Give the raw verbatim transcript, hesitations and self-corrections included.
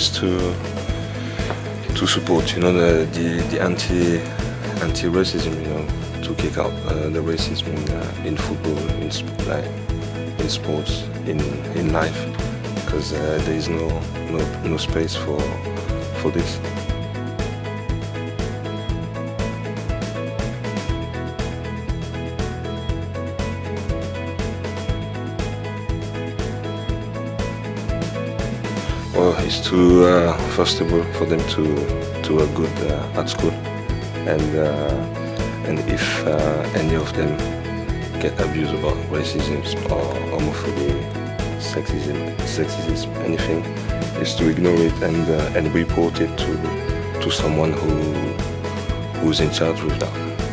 is to to support, you know, the the, the anti anti-racism, you know, to kick out uh, the racism in, uh, in football, in like in sports, in in life, because uh, there is no no no space for for this. Well, it's to uh, first of all for them to to a good uh, at school, and uh, and if uh, any of them get abused about racism or homophobia, sexism, sexism, anything, is to ignore it and uh, and report it to to someone who who's in charge with that.